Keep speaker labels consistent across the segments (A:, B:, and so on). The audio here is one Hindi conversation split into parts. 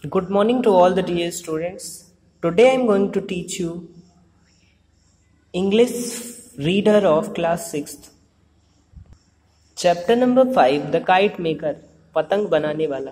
A: Good morning to all the dear students. Today I am going to teach you English reader of class 6th. Chapter number 5 The Kite Maker, पतंग बनाने वाला।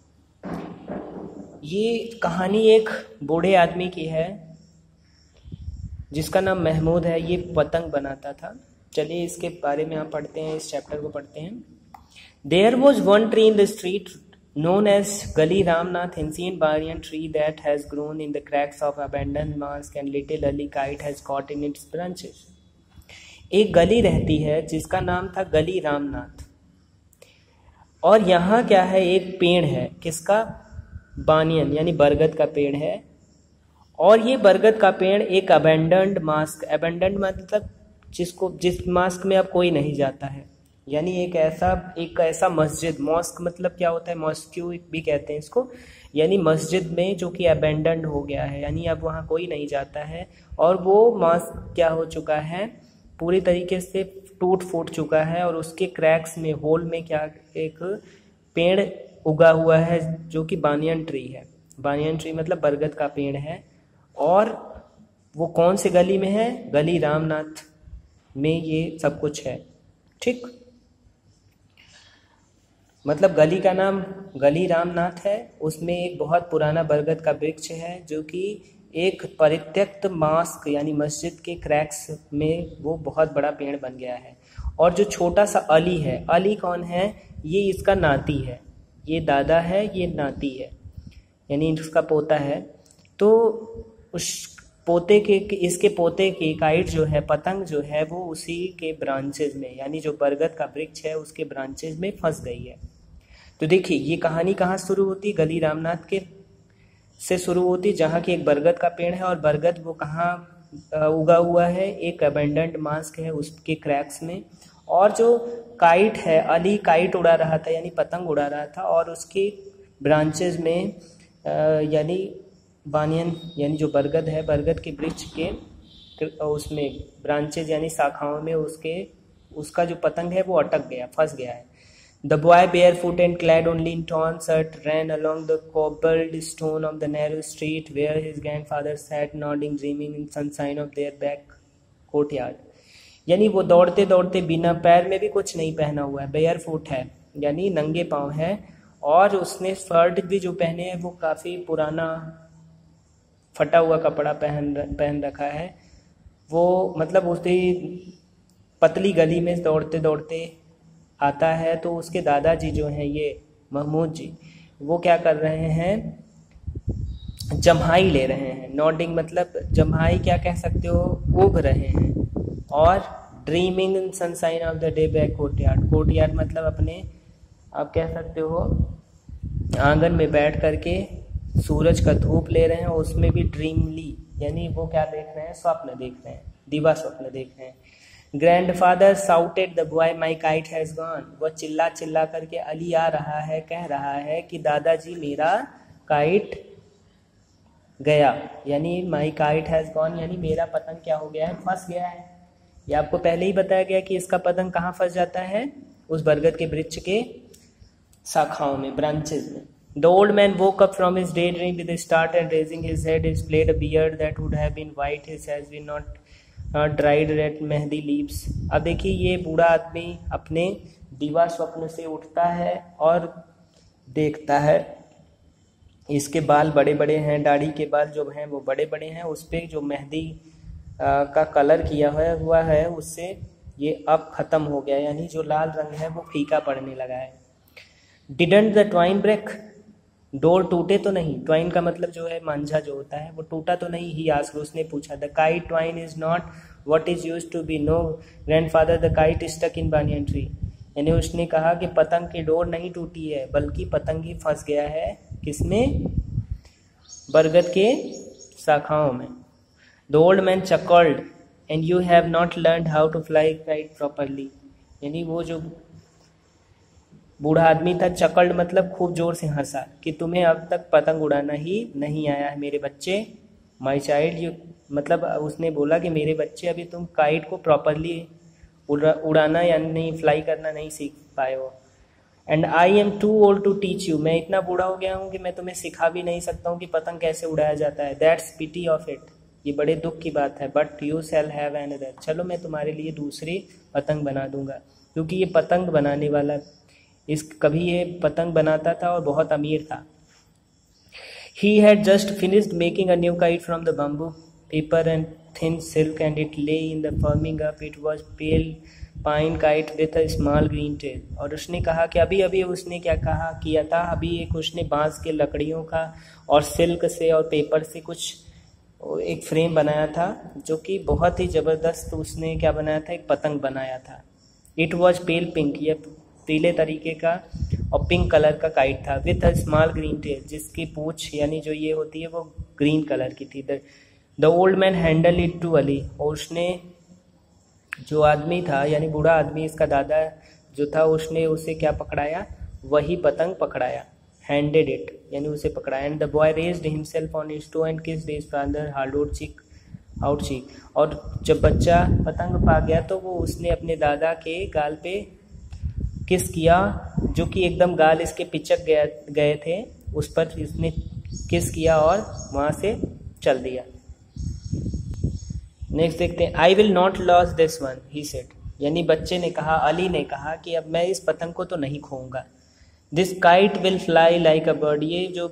A: ये कहानी एक बूढ़े आदमी की है जिसका नाम महमूद है। ये पतंग बनाता था। चलिए इसके बारे में हम पढ़ते हैं, इस चैप्टर को पढ़ते हैं। There was one tree in the street known as Gali Ramnath, ancient banyan tree that has grown in the cracks of abandoned mosque and little early kite has caught in its branches. एक गली रहती है जिसका नाम था गली रामनाथ, और यहाँ क्या है, एक पेड़ है। किसका? बानियन यानी बरगद का पेड़ है। और ये बरगद का पेड़ एक अबेंडन्ड मास्क, अबेंडन्ड मतलब जिस मास्क में अब कोई नहीं जाता है, यानी एक ऐसा मस्जिद, मॉस्क मतलब क्या होता है, मॉस्क्यू भी कहते हैं इसको, यानी मस्जिद में जो कि अबेंडन्ड हो गया है, यानी अब वहाँ कोई नहीं जाता है। और वो मॉस्क क्या हो चुका है, पूरी तरीके से टूट फूट चुका है, और उसके क्रैक्स में, होल में क्या एक पेड़ उगा हुआ है जो कि बानियन ट्री है। बानियन ट्री मतलब बरगद का पेड़ है। और वो कौन से गली में है? गली रामनाथ में ये सब कुछ है। ठीक, मतलब गली का नाम गली रामनाथ है। उसमें एक बहुत पुराना बरगद का वृक्ष है जो कि एक परित्यक्त मास्क यानी मस्जिद के क्रैक्स में वो बहुत बड़ा पेड़ बन गया है। और जो छोटा सा अली है, अली कौन है? ये इसका नाती है। ये दादा है, ये नाती है, यानी इसका पोता है। तो उस पोते के, इसके पोते की काइट जो है, पतंग जो है, वो उसी के ब्रांचेज में, यानी जो बरगद का वृक्ष है उसके ब्रांचेज में फंस गई है। तो देखिए ये कहानी कहाँ शुरू होती? गली रामनाथ के से शुरू होती, जहाँ की एक बरगद का पेड़ है। और बरगद वो कहाँ उगा हुआ है? एक अबेंडेंट मास्क है उसके क्रैक्स में। और जो काइट है, अली काइट उड़ा रहा था यानी पतंग उड़ा रहा था, और उसके ब्रांचेज में यानी बानियन यानी जो बरगद है, बरगद के वृक्ष के उसमें ब्रांचेज यानी शाखाओं में उसका जो पतंग है वो अटक गया, फंस गया है। The boy, barefoot and clad only in torn shirt, ran along the cobbled stone of the narrow street where his grandfather sat nodding, dreaming in sunshine of their back courtyard. यानी वो दौड़ते दौड़ते, बिना पैर में भी कुछ नहीं पहना हुआ है, barefoot है यानी नंगे पाँव है, और उसने शर्ट भी जो पहने हैं वो काफ़ी पुराना फटा हुआ कपड़ा पहन रखा है। वो मतलब उसी पतली गली में दौड़ते दौड़ते आता है। तो उसके दादाजी जो हैं, ये महमूद जी, वो क्या कर रहे हैं? जम्हाई ले रहे हैं। नॉडिंग मतलब जम्हाई क्या कह सकते हो, ऊब रहे हैं। और dreaming in sunshine of the day back courtyard, courtyard मतलब अपने, आप कह सकते हो, आंगन में बैठ करके सूरज का धूप ले रहे हैं। और उसमें भी ड्रीमली यानी वो क्या देख रहे हैं? स्वप्न देख रहे हैं, दिवा स्वप्न देख रहे हैं। Grandfather shouted the boy my kite has gone, वह चिल्ला चिल्ला करके, अली आ रहा है, कह रहा है कि दादाजी मेरा काइट गया, यानी माई काइट हैज गॉन यानी मेरा पतंग क्या हो गया है? फंस गया है। ये आपको पहले ही बताया गया कि इसका पतंग कहाँ फंस जाता है? उस बरगद के वृक्ष के शाखाओं में, ब्रांचेज में। The old man woke up from his daydream with a start and raising his head displayed a beard that would have been white his has been not dried red mehndi leaves. अब देखिए ये बूढ़ा आदमी अपने दिवा स्वप्न से उठता है और देखता है इसके बाल बड़े बड़े हैं, दाढ़ी के बाल जो हैं वो बड़े बड़े हैं, उस पर जो मेहंदी का कलर किया हुआ है उससे ये अब ख़त्म हो गया, यानी जो लाल रंग है वो फीका पड़ने लगा है। डिडंट द ट्वाइन ब्रेक, डोर टूटे तो नहीं? ट्वाइन का मतलब जो है मांझा जो होता है, वो टूटा तो नहीं? ही आस्क्ड, उसने पूछा। The kite twine is not what is used to be, no grandfather the kite stuck in banyan tree, यानी उसने कहा कि पतंग की डोर नहीं टूटी है बल्कि पतंग ही फंस गया है। किसमें? बरगद के शाखाओं में। The old man chuckled and you have not learned how to fly kite properly, यानी वो जो बूढ़ा आदमी था, चकल्ड मतलब खूब जोर से हंसा कि तुम्हें अब तक पतंग उड़ाना ही नहीं आया है मेरे बच्चे। माई चाइल्ड, यू मतलब उसने बोला कि मेरे बच्चे अभी तुम काइट को प्रॉपरली उड़ाना या नहीं, फ्लाई करना नहीं सीख पाए हो। And I am too old to teach you, मैं इतना बूढ़ा हो गया हूँ कि मैं तुम्हें सिखा भी नहीं सकता हूँ कि पतंग कैसे उड़ाया जाता है। दैट्स पिटी ऑफ इट, ये बड़े दुख की बात है। But you shall have another, चलो मैं तुम्हारे लिए दूसरी पतंग बना दूंगा। क्योंकि ये पतंग बनाने वाला कभी ये पतंग बनाता था और बहुत अमीर था। He had just finished making a new kite from the bamboo, paper and thin silk, and it lay in the firming up. It was pale pine kite with a small green tail. और उसने कहा कि अभी अभी उसने क्या किया था, अभी एक उसने बांस के लकड़ियों का और सिल्क से और पेपर से कुछ एक फ्रेम बनाया था, जो कि बहुत ही ज़बरदस्त उसने क्या बनाया था, एक पतंग बनाया था। इट वॉज पेल पिंक, ये पीले तरीके का और पिंक कलर का काइट था। With a small green tail, जिसकी पूंछ यानी जो ये होती है वो ग्रीन कलर की थी। The old man handle it to Ali, और उसने जो आदमी था यानी बूढ़ा आदमी, इसका दादा जो था, उसने उसे क्या पकड़ाया, वही पतंग पकड़ाया। हैंडेड इट यानी उसे पकड़ाया। And the boy raised himself on his toe and kissed his father hard out cheek. और जब बच्चा पतंग पा गया तो वो उसने अपने दादा के गाल पे किस किया, जो कि एकदम गाल इसके पिचक गए थे, उस पर इसने किस किया और वहाँ से चल दिया। नेक्स्ट देखते हैं। I will not lose this one he said, यानी बच्चे ने कहा, अली ने कहा कि अब मैं इस पतंग को तो नहीं खोऊंगा। This kite will fly like a bird, ये जो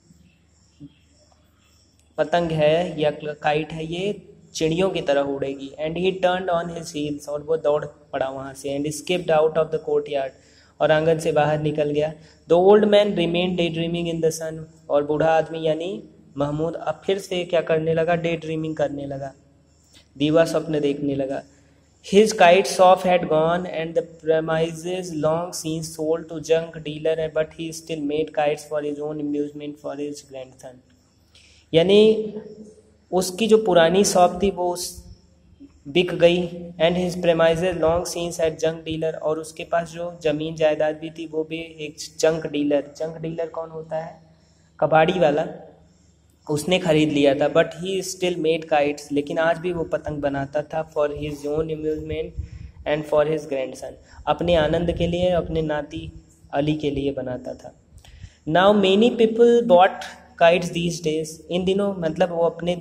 A: पतंग है या काइट है ये चिड़ियों की तरह उड़ेगी। And he turned on his heels, और वो दौड़ पड़ा वहाँ से। And skipped out of the courtyard, और आंगन से बाहर निकल गया। The old man remained dreaming in the sun, और बूढ़ा आदमी यानी महमूद अब फिर से क्या करने लगा, डे ड्रीमिंग करने लगा, दीवा स्वप्न देखने लगा। His kite shop had gone and the premises long since sold to junk dealer, but he still made kites for his own amusement for his grandson. यानी उसकी जो पुरानी शॉप थी वो बिक गई। And his premises long since at junk dealer, और उसके पास जो ज़मीन जायदाद भी थी वो भी एक जंक डीलर कौन होता है, कबाड़ी वाला, उसने खरीद लिया था। But he still made kites, लेकिन आज भी वो पतंग बनाता था। For his own amusement and for his grandson, अपने आनंद के लिए, अपने नाती अली के लिए बनाता था। Now many people bought kites these days, इन दिनों मतलब वो अपने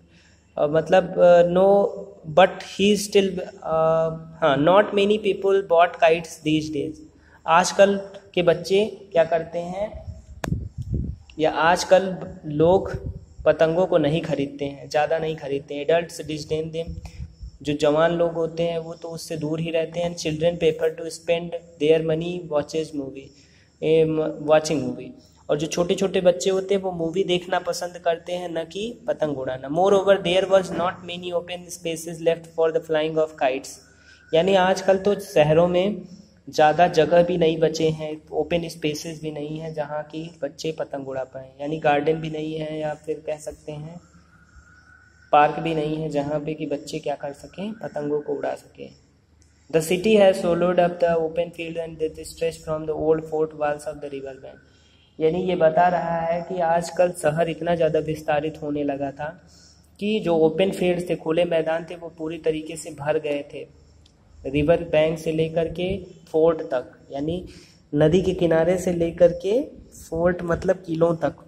A: no but he still not many people bought kites these days, आजकल के बच्चे क्या करते हैं या आजकल लोग पतंगों को नहीं खरीदते हैं, ज़्यादा नहीं खरीदते हैं। एडल्ट्स डिस्डेन देम, जो जवान लोग होते हैं वो तो उससे दूर ही रहते हैं। Children prefer to spend their money watching movie, और जो छोटे छोटे बच्चे होते हैं वो मूवी देखना पसंद करते हैं, न कि पतंग उड़ाना। Moreover there was not many open spaces left for the flying of kites, यानी आजकल तो शहरों में ज़्यादा जगह भी नहीं बचे हैं, ओपन स्पेसेस भी नहीं है जहाँ की बच्चे पतंग उड़ा पाएँ, यानी गार्डन भी नहीं है या फिर कह सकते हैं पार्क भी नहीं है जहाँ पे कि बच्चे क्या कर सकें, पतंगों को उड़ा सकें। The city has swallowed up the open field and that stretched from the old fort walls of the river bank, यानी ये बता रहा है कि आजकल शहर इतना ज़्यादा विस्तारित होने लगा था कि जो ओपन फील्ड थे, खुले मैदान थे, वो पूरी तरीके से भर गए थे। रिवर बैंक से लेकर के फोर्ट तक, यानी नदी के किनारे से लेकर के फोर्ट मतलब किलों तक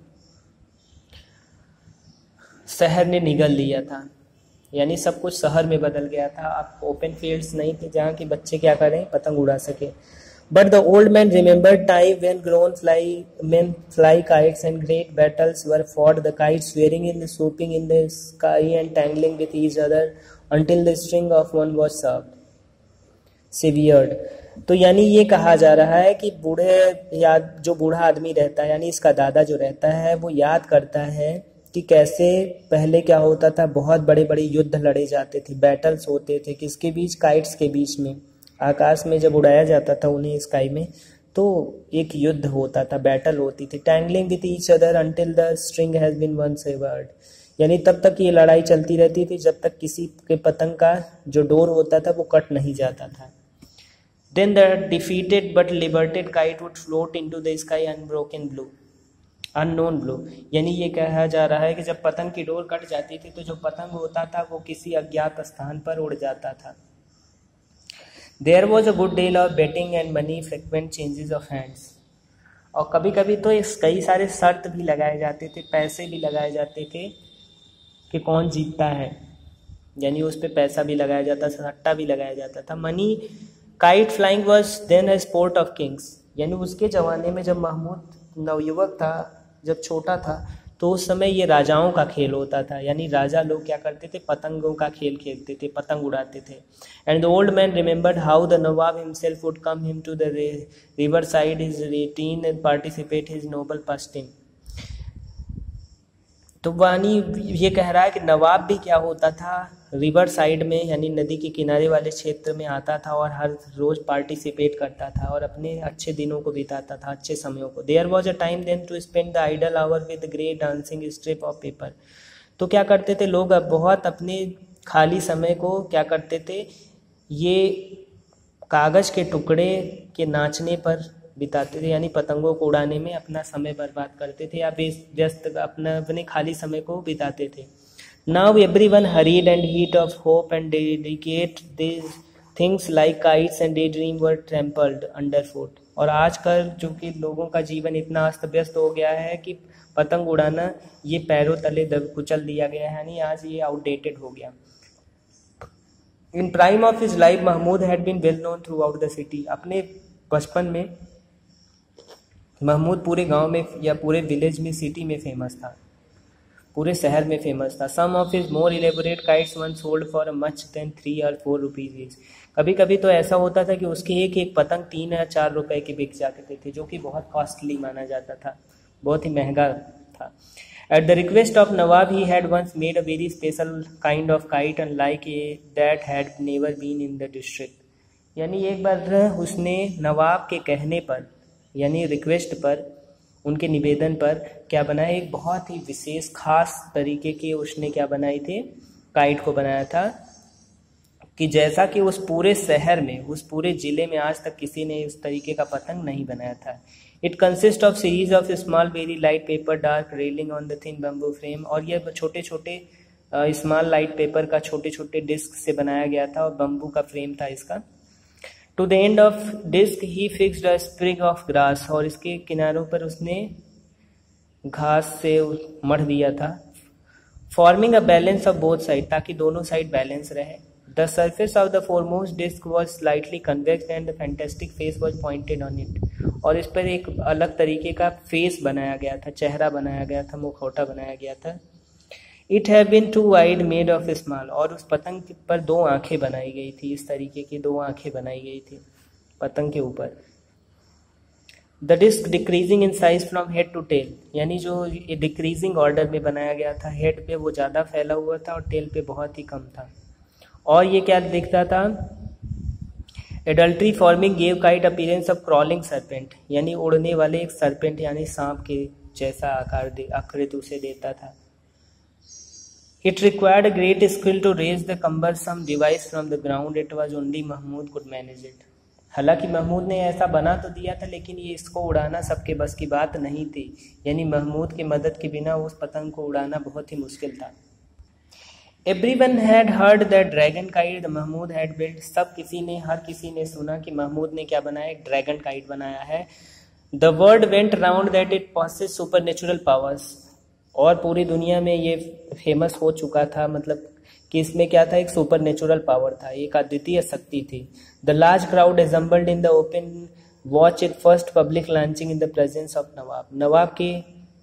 A: शहर ने निगल लिया था, यानी सब कुछ शहर में बदल गया था। अब ओपन फील्ड्स नहीं थे जहाँ के बच्चे क्या करें, पतंग उड़ा सके। But the old man remembered time when grown men fly kites and great battles were fought, the kites swearing in the swooping in the sky and tangling with each other until the string of one was severed। तो यानी ये कहा जा रहा है कि जो बूढ़ा आदमी रहता है, यानी इसका दादा जो रहता है, वो याद करता है कि कैसे पहले क्या होता था, बहुत बड़े बड़े युद्ध लड़े जाते थे, बैटल्स होते थे, किसके बीच, काइट्स के बीच में। आकाश में जब उड़ाया जाता था उन्हें स्काई में, तो एक युद्ध होता था, बैटल होती थी। Tangling with each other until the string has been one severed, यानी तब तक ये लड़ाई चलती रहती थी जब तक किसी के पतंग का जो डोर होता था वो कट नहीं जाता था। Then the defeated but liberated kite would float into the sky unknown blue, यानी ये कहा जा रहा है कि जब पतंग की डोर कट जाती थी तो जो पतंग होता था वो किसी अज्ञात स्थान पर उड़ जाता था। There was a good deal of betting and money frequent changes of hands. और कभी कभी तो इस कई सारे शर्त भी लगाए जाते थे, पैसे भी लगाए जाते थे कि कौन जीतता है, यानी उस पर पैसा भी लगाया जाता था, सट्टा भी लगाया जाता था। Money kite flying was then a sport of kings, यानी उसके ज़माने में जब महमूद नवयुवक था, जब छोटा था, तो उस समय ये राजाओं का खेल होता था। यानी राजा लोग क्या करते थे, पतंगों का खेल खेलते थे, पतंग उड़ाते थे। And the old man remembered how the Nawab himself would come him to the river side his retinue and participate his noble pastime. तो वानी ये कह रहा है कि नवाब भी क्या होता था, रिवर साइड में यानी नदी के किनारे वाले क्षेत्र में आता था और हर रोज़ पार्टिसिपेट करता था और अपने अच्छे दिनों को बिताता था, अच्छे समयों को। There was a time then to spend the idle hour with great dancing strip of paper. तो क्या करते थे लोग, अब बहुत अपने खाली समय को क्या करते थे, ये कागज़ के टुकड़े के नाचने पर बिताते थे, यानी पतंगों को उड़ाने में अपना समय बर्बाद करते थे या व्यस्त अपने खाली समय को बिताते थे। Now everyone hurried and heat of hope and dedicate this things like kites and day dream were trampled under foot. और आजकल जो कि लोगों का जीवन इतना अस्त व्यस्त हो गया है कि पतंग उड़ाना ये पैरों तले दब कुचल दिया गया है, यानी आज ये आउटडेटेड हो गया। In prime of his life Mahmood had been well known throughout the city. अपने बचपन में महमूद पूरे गांव में या पूरे विलेज में, सिटी में फेमस था, पूरे शहर में फेमस था। Some of his more elaborate kites one sold for much then 3 or 4 rupees each. कभी कभी तो ऐसा होता था कि उसके एक एक पतंग 3 या 4 रुपए के बिक जाते थे, जो कि बहुत कॉस्टली माना जाता था, बहुत ही महंगा था। At the request of Nawab he had once made a very special kind of kite and like a that had never been in the district. यानी एक बार उसने नवाब के कहने पर, यानी रिक्वेस्ट पर, उनके निवेदन पर क्या बनाया, एक बहुत ही विशेष खास तरीके की उसने क्या बनाई थी, काइट को बनाया था, कि जैसा कि उस पूरे शहर में, उस पूरे ज़िले में आज तक किसी ने उस तरीके का पतंग नहीं बनाया था। It consist of series of small very light paper dark railing on the thin bamboo frame. और ये छोटे छोटे स्मॉल लाइट पेपर का छोटे छोटे डिस्क से बनाया गया था और बम्बू का फ्रेम था इसका। To the end of disc he fixed a sprig of grass. और इसके किनारों पर उसने घास से मढ़ दिया था। Forming a balance of both side, ताकि दोनों साइड बैलेंस रहे। The surface of the foremost disc was slightly convex and the fantastic face was pointed on it. और इस पर एक अलग तरीके का फेस बनाया गया था, चेहरा बनाया गया था, मुखौटा बनाया गया था। It have been 2 eyed made of small. और उस पतंग पर 2 आँखें बनाई गई थी, इस तरीके की 2 आँखें बनाई गई थी पतंग के ऊपर। The disc decreasing in size from head to tail, यानी जो डिक्रीजिंग ऑर्डर में बनाया गया था, हेड पे वो ज़्यादा फैला हुआ था और टेल पे बहुत ही कम था। और ये क्या दिखता था, adultery forming gave kite appearance of crawling serpent, यानी उड़ने वाले एक सर्पेंट यानी सांप के जैसा आकृति उसे देता था। It required a great skill to raise the cumbersome device from the ground. It was only Mahmud could manage it. हालांकि महमूद ने ऐसा बना तो दिया था, लेकिन ये इसको उड़ाना सबके बस की बात नहीं थी, यानी महमूद की मदद के बिना उस पतंग को उड़ाना बहुत ही मुश्किल था। Everyone had heard that dragon kite the Mahmud had built. हर किसी ने सुना कि महमूद ने क्या बनाया, एक ड्रैगन काइट बनाया है। The word went round that it possessed supernatural powers. और पूरी दुनिया में ये फेमस हो चुका था, मतलब कि इसमें क्या था, एक सुपर नेचुरल पावर था, एक अद्वितीय शक्ति थी। The large crowd assembled in the open watch it first public launching in the presence of Nawab. Nawab के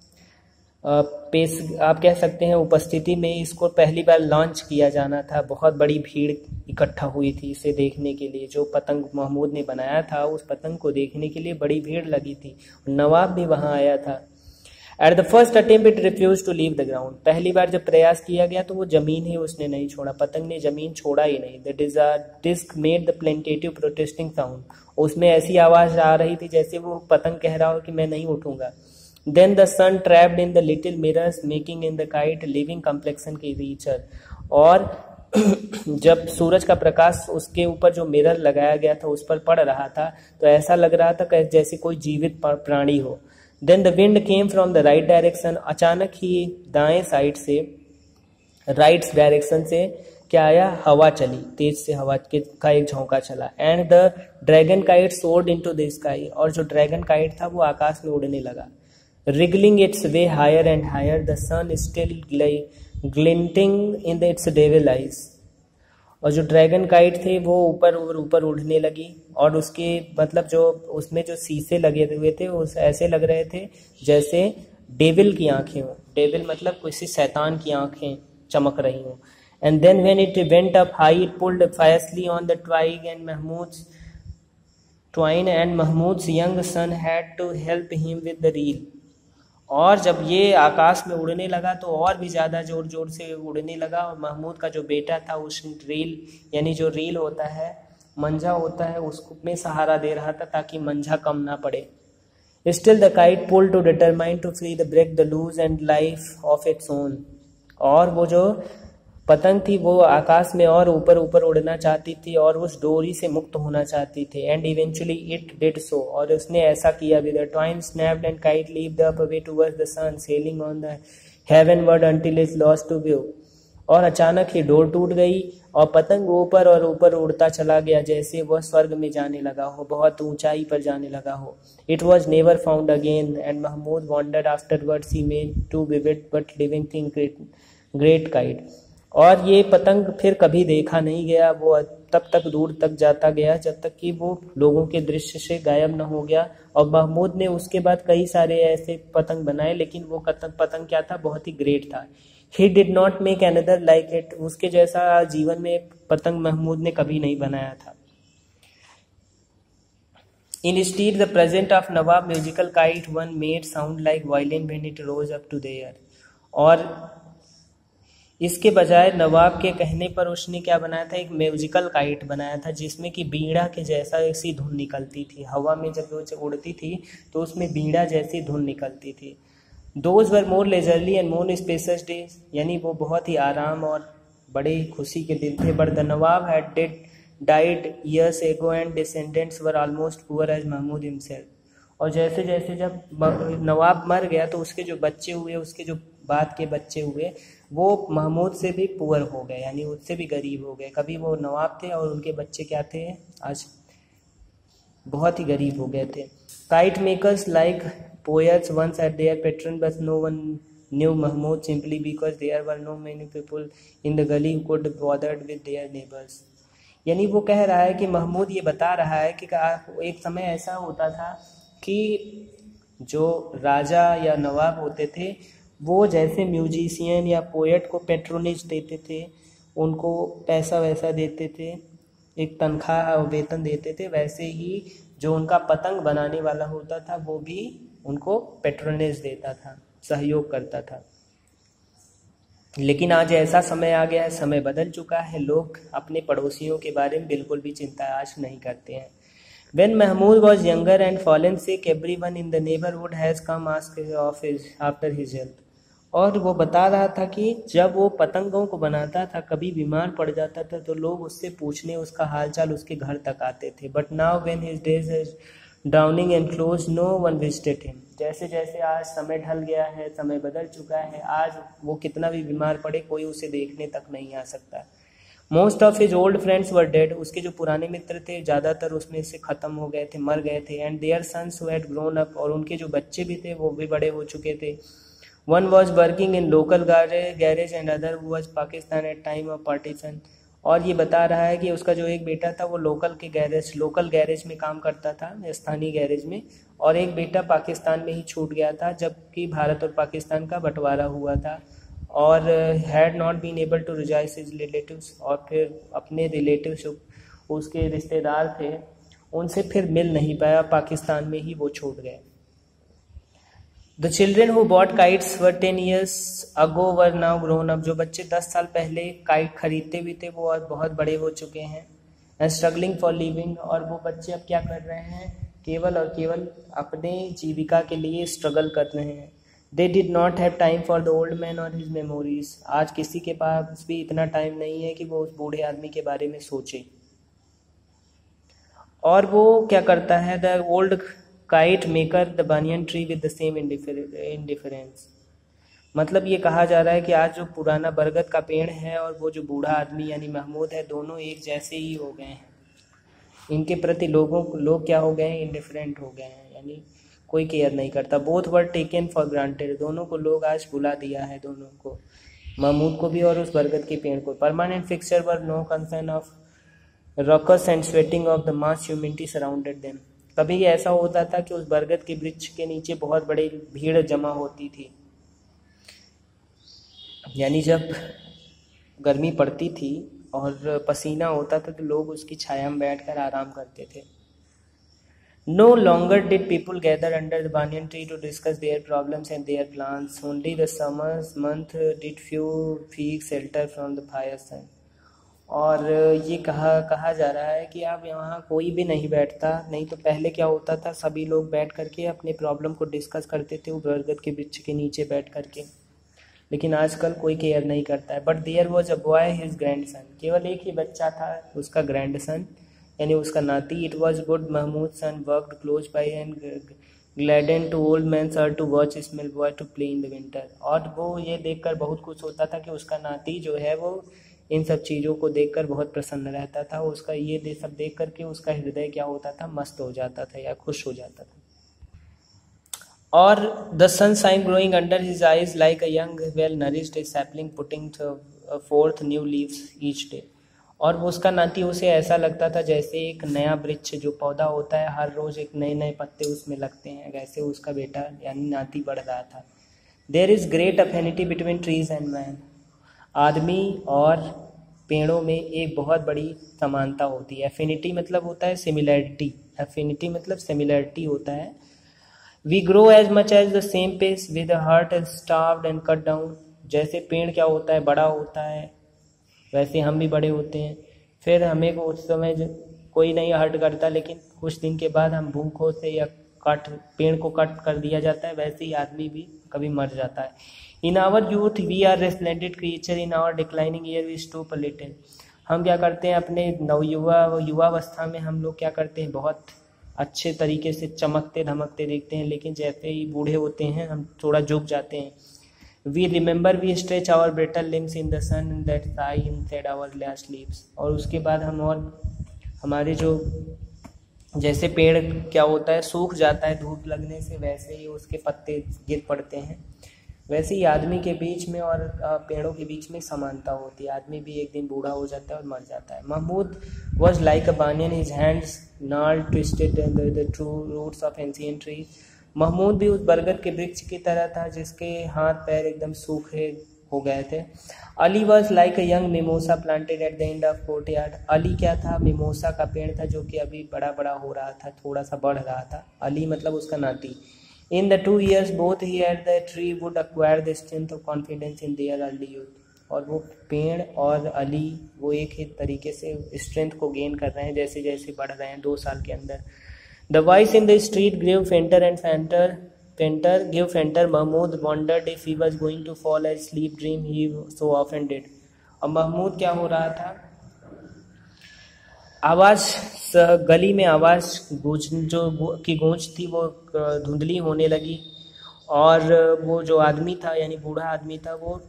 A: आप कह सकते हैं उपस्थिति में इसको पहली बार लॉन्च किया जाना था। बहुत बड़ी भीड़ इकट्ठा हुई थी इसे देखने के लिए। जो पतंग महमूद ने बनाया था, उस पतंग को देखने के लिए बड़ी भीड़ लगी थी। नवाब भी वहाँ आया था। At the first attempt it refuse to leave the ground. पहली बार जब प्रयास किया गया तो वो जमीन ही उसने नहीं छोड़ा, पतंग ने जमीन छोड़ा ही नहीं। The disc made the plaintive protesting sound. उसमें ऐसी आवाज आ रही थी जैसे वो पतंग कह रहा हो कि मैं नहीं उठूंगा। Then the sun trapped in the little mirrors making in the kite living complexion creature. और जब सूरज का प्रकाश उसके ऊपर जो मिरर लगाया गया था उस पर पड़ रहा था, तो ऐसा लग रहा था जैसे कोई जीवित प्राणी हो। Then the wind came from the right direction. अचानक ही दाएं साइड से, राइट डायरेक्शन से क्या आया, हवा चली, तेज से हवा का एक झोंका चला। And the dragon kite soared into the sky, और जो ड्रैगन काइट था वो आकाश में उड़ने लगा। Wriggling its way higher and higher, the sun still glinting in its devil eyes. और जो ड्रैगन काइट थे वो ऊपर और ऊपर उड़ने लगी, और उसके मतलब जो उसमें जो शीशे लगे हुए थे उस ऐसे लग रहे थे जैसे डेविल की आंखें हों। डेविल मतलब किसी शैतान की आंखें चमक रही हों। And then when it went up high it pulled fiercely on the twig and Mahmood's young son had to help him with the reel. और जब ये आकाश में उड़ने लगा तो और भी ज़्यादा ज़ोर ज़ोर से उड़ने लगा, और महमूद का जो बेटा था उस रील यानी जो रील होता है, मंझा होता है, उसको में सहारा दे रहा था ताकि मंझा कम ना पड़े। Still the kite pull to determine to free the break the loose and life of its own. और वो जो पतंग थी वो आकाश में और ऊपर ऊपर उड़ना चाहती थी और उस डोरी से मुक्त होना चाहती थी। And eventually it did so, और उसने ऐसा किया भी। The twine snapped and kite leaped up away towards the sun sailing on the heavenward until it lost to view. और अचानक ही डोर टूट गई और पतंग ऊपर और ऊपर उड़ता चला गया जैसे वह स्वर्ग में जाने लगा हो, बहुत ऊंचाई पर जाने लगा हो। It was never found again and Mahmood wondered afterwards he made too vivid but living thing great kite. और ये पतंग फिर कभी देखा नहीं गया, वो तब तक दूर तक जाता गया जब तक कि वो लोगों के दृश्य से गायब न हो गया। और महमूद ने उसके बाद कई सारे ऐसे पतंग बनाए, लेकिन वो पतंग क्या था, बहुत ही ग्रेट था। He did not make another like it, उसके जैसा जीवन में पतंग महमूद ने कभी नहीं बनाया था। Instead, the present of Nawab musical kite one made sound like violin when it rose up to the air। और इसके बजाय नवाब के कहने पर उसने क्या बनाया था, एक म्यूजिकल काइट बनाया था जिसमें कि बीड़ा के जैसा ऐसी धुन निकलती थी। हवा में जब वो उड़ती थी तो उसमें बीड़ा जैसी धुन निकलती थी। Those were more leisurely and more spacious days, यानी वो बहुत ही आराम और बड़े खुशी के दिन थे। But the Nawab had died years ago and descendants were almost poor as Mahmood himself. और जैसे जैसे जब नवाब मर गया तो उसके जो बच्चे हुए, उसके जो बाद के बच्चे हुए, वो महमूद से भी पुअर हो गए, यानी उससे भी गरीब हो गए। कभी वो नवाब थे और उनके बच्चे क्या थे, आज बहुत ही गरीब हो गए थे। Kite makers like poets once at their patron but no one knew Mahmood simply because there were no many people in the gali who could bothered with their neighbours. यानी वो कह रहा है कि महमूद ये बता रहा है कि एक समय ऐसा होता था कि जो राजा या नवाब होते थे वो जैसे म्यूजिशियन या पोएट को पेट्रोनेज देते थे, उनको पैसा वैसा देते थे, एक तनख्वाह वेतन देते थे, वैसे ही जो उनका पतंग बनाने वाला होता था वो भी उनको पेट्रोनेज देता था, सहयोग करता था। लेकिन आज ऐसा समय आ गया है, समय बदल चुका है, लोग अपने पड़ोसियों के बारे में बिल्कुल भी चिंता आज नहीं करते हैं। When Mahmoud was younger and fallen sick, everyone in the neighborhood has come ask after his health। और वो बता रहा था कि जब वो पतंगों को बनाता था, कभी बीमार पड़ जाता था तो लोग उससे पूछने उसका हालचाल उसके घर तक आते थे। But now when his days is downing and close no one visited him. जैसे जैसे आज समय ढल गया है, समय बदल चुका है, आज वो कितना भी बीमार पड़े कोई उसे देखने तक नहीं आ सकता। Most of his old friends were dead. उसके जो पुराने मित्र थे ज़्यादातर उसमें से ख़त्म हो गए थे, मर गए थे। And their sons who had grown up, और उनके जो बच्चे भी थे वो भी बड़े हो चुके थे। One was working in local garage and other was Pakistan at time of partition. और ये बता रहा है कि उसका जो एक बेटा था वो लोकल गैरेज में काम करता था, स्थानीय गैरेज में, और एक बेटा पाकिस्तान में ही छूट गया था जबकि भारत और पाकिस्तान का बंटवारा हुआ था। और had not been able to rejoice his relatives, और फिर अपने रिलेटिव्स उसके रिश्तेदार थे उनसे फिर मिल नहीं पाया, पाकिस्तान में ही वो छूट गए। The children who bought kites were 10 years ago were now grown up. जो बच्चे 10 साल पहले काइट खरीदते भी थे वो आज बहुत बड़े हो चुके हैं। एंड स्ट्रगलिंग फॉर लिविंग, और वो बच्चे अब क्या कर रहे हैं, केवल और केवल अपने जीविका के लिए स्ट्रगल कर रहे हैं। They did not have time for the old man और हिज मेमोरीज। आज किसी के पास भी इतना टाइम नहीं है कि वो उस बूढ़े आदमी के बारे में सोचे। और वो क्या करता है, the old kite maker the banyan tree with the same indifference. मतलब ये कहा जा रहा है कि आज जो पुराना बरगद का पेड़ है और वो जो बूढ़ा आदमी यानी महमूद है, दोनों एक जैसे ही हो गए हैं। इनके प्रति लोग क्या हो गए हैं, इंडिफरेंट हो गए हैं, यानी कोई केयर नहीं करता। Both were taken for granted, दोनों को लोग आज भुला दिया है, दोनों को, महमूद को भी और उस बरगद के पेड़ को। Permanent fixture were no concern of rocks and sweating of the mass humanity surrounded them. कभी ऐसा होता था कि उस बरगद के वृक्ष के नीचे बहुत बड़ी भीड़ जमा होती थी, यानी जब गर्मी पड़ती थी और पसीना होता था तो लोग उसकी छाया में बैठकर आराम करते थे। No longer did people gather under the banyan tree to discuss their problems and their plans. Only the summer's month did few seek shelter from the fire sun. और ये कहा जा रहा है कि अब यहाँ कोई भी नहीं बैठता। नहीं तो पहले क्या होता था, सभी लोग बैठ करके अपने प्रॉब्लम को डिस्कस करते थे वो बरगद के वृक्ष के नीचे बैठ करके, लेकिन आजकल कोई केयर नहीं करता है। But there was a boy his grandson, केवल एक ही बच्चा था, उसका ग्रैंडसन यानी उसका नाती। It was good Mahmood son worked close by and gladden to old man sir to watch small boy to play in the winter. और वो ये देखकर बहुत खुश होता था कि उसका नाती जो है वो इन सब चीज़ों को देखकर बहुत प्रसन्न रहता था। उसका ये सब देख करके उसका हृदय क्या होता था, मस्त हो जाता था या खुश हो जाता था। और the sunshine growing under his eyes like a young well nourished sapling putting forth new leaves each day। और उसका नाती उसे ऐसा लगता था जैसे एक नया वृक्ष जो पौधा होता है, हर रोज एक नए नए पत्ते उसमें लगते हैं, वैसे उसका बेटा यानी नाती बढ़ रहा था। There is great affinity between trees and man, आदमी और पेड़ों में एक बहुत बड़ी समानता होती है। अफिनिटी मतलब होता है सिमिलैरिटी, अफिनिटी मतलब सिमिलैरिटी होता है। We grow as much as the same pace with a heart and starved and cut down। जैसे पेड़ क्या होता है, बड़ा होता है, वैसे हम भी बड़े होते हैं। फिर हमें को उस समय कोई नहीं हर्ट करता, लेकिन कुछ दिन के बाद हम भूखों से या पेड़ को कट कर दिया जाता है, वैसे ही आदमी भी कभी मर जाता है। In our youth we are resplendent creature, in our declining year we stoop a little. हम क्या करते हैं अपने युवावस्था में, हम लोग क्या करते हैं, बहुत अच्छे तरीके से चमकते धमकते देखते हैं, लेकिन जैसे ही बूढ़े होते हैं हम थोड़ा झुक जाते हैं। We remember we stretch our brittle limbs in the sun that sigh inside our last leaves. और उसके बाद हम और हमारे जो जैसे पेड़ क्या होता है, सूख जाता है धूप लगने से, वैसे ही उसके पत्ते गिर पड़ते हैं। वैसे ही आदमी के बीच में और पेड़ों के बीच में समानता होती है। आदमी भी एक दिन बूढ़ा हो जाता है और मर जाता है। Mahmood was like a banyan, his hands gnarled twisted and the true roots of ancient trees। Mahmood भी उस बरगद के वृक्ष की तरह था जिसके हाथ पैर एकदम सूखे हो गए थे। Ali was like a young mimosa planted at the end of courtyard. Ali क्या था, मिमोसा का पेड़ था जो कि अभी बड़ा बड़ा हो रहा था, थोड़ा सा बढ़ रहा था। अली मतलब उसका नाती। In the 2 years both he and the tree would acquire the strength of confidence in their early youth। और वो पेड़ और अली वो एक ही तरीके से स्ट्रेंथ को गेन कर रहे हैं जैसे जैसे बढ़ रहे हैं 2 साल के अंदर। The voice in the street grew fainter and fainter। Mahmood wondered if he was going to fall asleep dream he so often did। और महमूद क्या हो रहा था, आवाज़ गली में आवाज़ गूंज थी वो धुंधली होने लगी। और वो जो आदमी था यानी बूढ़ा आदमी था वो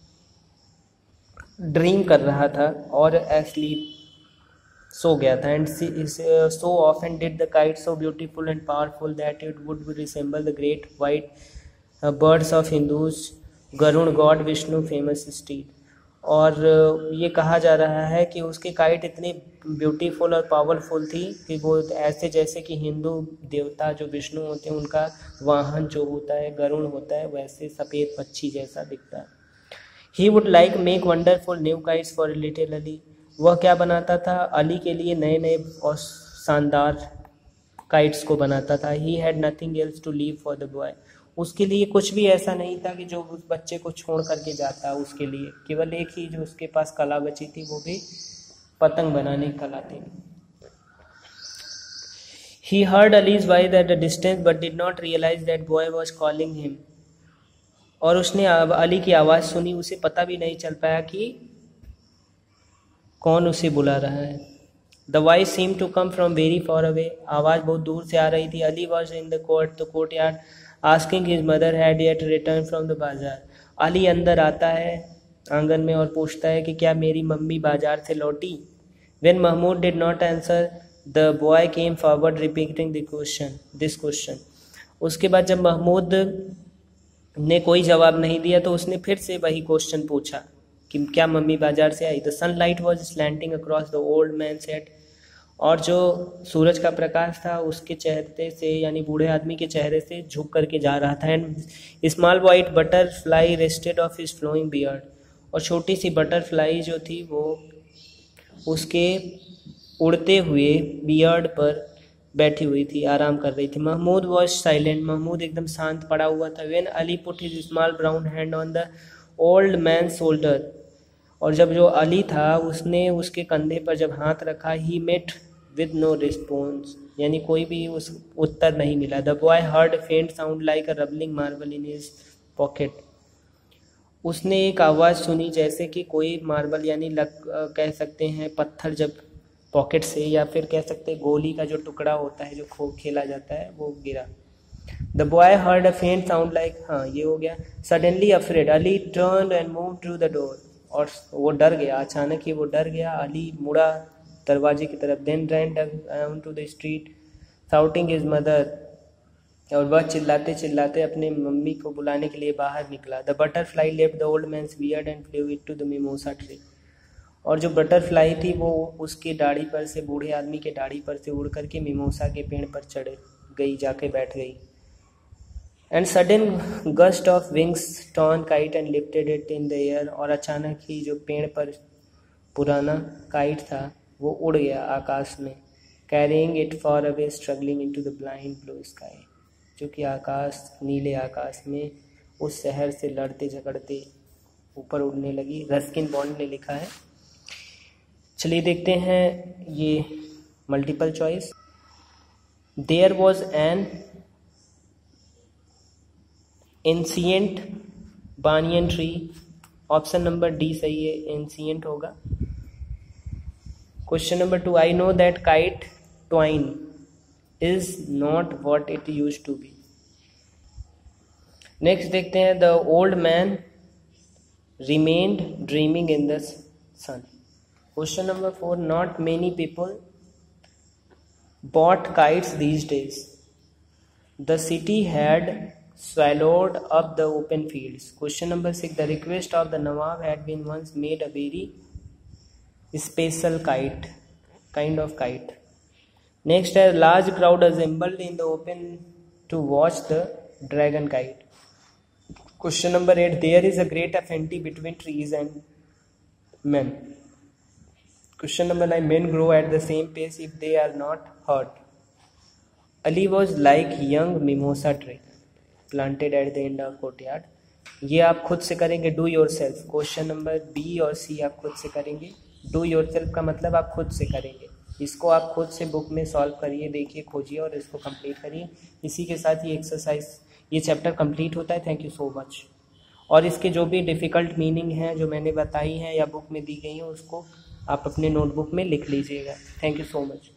A: ड्रीम कर रहा था और एस्लीप सो गया था। And so often did the kite so beautiful and powerful that it would resemble the great white birds of Hindus Garuda god Vishnu famous steed. और ये कहा जा रहा है कि उसकी काइट इतनी ब्यूटीफुल और पावरफुल थी कि वो ऐसे जैसे कि हिंदू देवता जो विष्णु होते हैं उनका वाहन जो होता है गरुण होता है, वैसे सफ़ेद पक्षी जैसा दिखता है। He would like make wonderful new kites for little Ali. वह क्या बनाता था, अली के लिए नए नए और शानदार काइट्स को बनाता था। He had nothing else to leave for the boy. उसके लिए कुछ भी ऐसा नहीं था कि जो उस बच्चे को छोड़ करके जाता। उसके लिए केवल एक ही जो उसके पास कला बची थी, वो भी पतंग बनाने की कला थी। He heard Ali's voice at a distance but did not realize that boy was calling him। और उसने अली की आवाज़ सुनी, उसे पता भी नहीं चल पाया कि कौन उसे बुला रहा है। The voice seemed to come from very far away। आवाज़ बहुत दूर से आ रही थी। Ali was in the courtyard। Asking his mother had yet return from the bazaar. Ali अंदर आता है आंगन में और पूछता है कि क्या मेरी मम्मी बाजार से लौटी। When Mahmood did not answer the boy came forward repeating this question. उसके बाद जब महमूद ने कोई जवाब नहीं दिया तो उसने फिर से वही क्वेश्चन पूछा कि क्या मम्मी बाजार से आई। The sunlight was slanting across the old man's head. और जो सूरज का प्रकाश था उसके चेहरे से यानी बूढ़े आदमी के चेहरे से झुक करके जा रहा था। And small white butterfly rested of his flowing beard. और छोटी सी बटरफ्लाई जो थी वो उसके उड़ते हुए बियर्ड पर बैठी हुई थी, आराम कर रही थी। Mahmood was silent. महमूद एकदम शांत पड़ा हुआ था। When Ali put his small brown hand on the old man shoulder. और जब जो अली था उसने उसके कंधे पर जब हाथ रखा, he met with no response, यानी कोई भी उस उत्तर नहीं मिला। The boy heard faint sound like a rumbling marble in his pocket. उसने एक आवाज़ सुनी जैसे कि कोई मार्बल यानी कह सकते हैं पत्थर जब पॉकेट से, या फिर कह सकते हैं गोली का जो टुकड़ा होता है जो खेला जाता है वो गिरा। द बॉय हर्ड अ फेंट साउंड लाइक, हाँ ये हो गया। Suddenly afraid Ali turned and moved to the door. और वो डर गया, अचानक ही वो डर गया। अली मुड़ा दरवाजे की तरफ। Then ran down to the street shouting his mother. और वह चिल्लाते चिल्लाते अपने मम्मी को बुलाने के लिए बाहर निकला। The butterfly left the old man's beard and flew it to the mimosa tree. और जो बटरफ्लाई थी वो उसके दाढ़ी पर से, बूढ़े आदमी के दाढ़ी पर से उड़ करके मिमोसा के पेड़ पर चढ़ गई, जाके बैठ गई। And sudden gust of wings turn kite and lifted it in the air. और अचानक ही जो पेड़ पर पुराना काइट था वो उड़ गया आकाश में। Carrying it far away struggling into the blind blue sky. जो कि आकाश, नीले आकाश में उस शहर से लड़ते झगड़ते ऊपर उड़ने लगी। रस्किन बॉन्ड ने लिखा है। चलिए देखते हैं ये multiple choice. There was an ancient banyan tree. Option number D सही है, एंशिएंट होगा। Question number 2, I know that kite twine is not what it use to be. Next देखते हैं, the old man remained dreaming in the sun. Question number 4, not many people bought kites these days. The city had swallowed up the open fields. Question number 6, the request of the Nawab had been once made a very special kind of kite. Next, a large crowd assembled in the open to watch the dragon kite. Question number 8, there is a great affinity between trees and men. Question number 9, men grow at the same pace if they are not hurt. Ali was like young mimosa tree planted at the end of courtyard. ये आप खुद से करेंगे, do yourself. Question number B और सी आप खुद से करेंगे। डू योर सेल्फ का मतलब आप खुद से करेंगे। इसको आप खुद से बुक में सॉल्व करिए, देखिए, खोजिए और इसको कंप्लीट करिए। इसी के साथ ये एक्सरसाइज, ये चैप्टर कंप्लीट होता है। Thank you so much. और इसके जो भी डिफ़िकल्ट मीनिंग हैं जो मैंने बताई हैं या बुक में दी गई हैं उसको आप अपने नोटबुक में लिख लीजिएगा। Thank you so much.